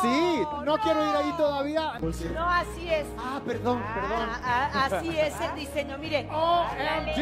Sí, no quiero ir ahí todavía. No, así es. Ah, perdón. Así es el diseño. Mire, OMG.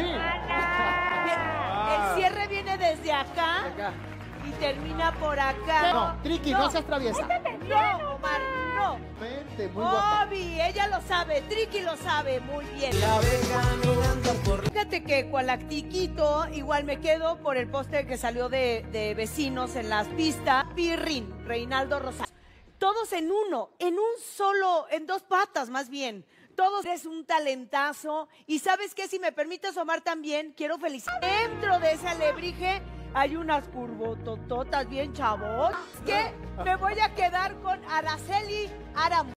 el cierre viene desde acá y termina por acá. No, Triqui, no seas traviesa. No, Omar, no. Vente, muy guapa. Obi, ella lo sabe, Triqui lo sabe muy bien. Fíjate que Cualactiquito igual me quedo por el póster que salió de Vecinos en las pistas. Pirrin, Reinaldo Rosales. Todos en uno, en un solo, en dos patas más bien. Todos es un talentazo. Y ¿sabes qué? Si me permites, Omar, también quiero felicitar. Dentro de ese alebrije hay unas curvotototas bien chavos. Es que me voy a quedar con Araceli Aram.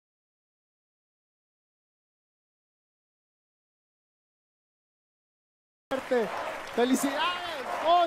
¡Felicidades! ¡Oh!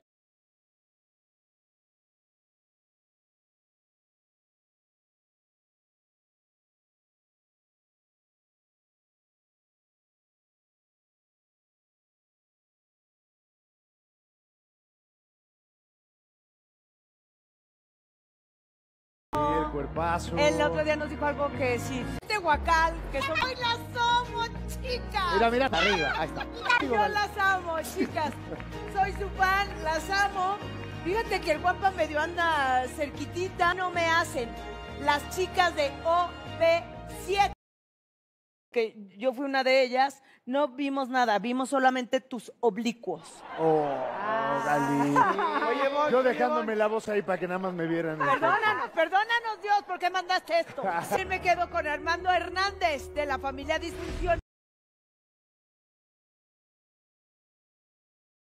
El cuerpazo. El otro día nos dijo algo que sí. Tehuacán, que son... ¡Ay, las amo, chicas! Mira, arriba, ahí está. Yo las amo, chicas. Soy su fan, las amo. Fíjate que el guapa medio anda cerquitita. No me hacen. Las chicas de OV7. Que yo fui una de ellas. No vimos nada, vimos solamente tus oblicuos. Oh, Gali. Oye, Yo dejándome la voz ahí para que nada más me vieran. Perdónanos Dios, ¿por qué mandaste esto? Sí me quedo con Armando Hernández de la familia Disfunción.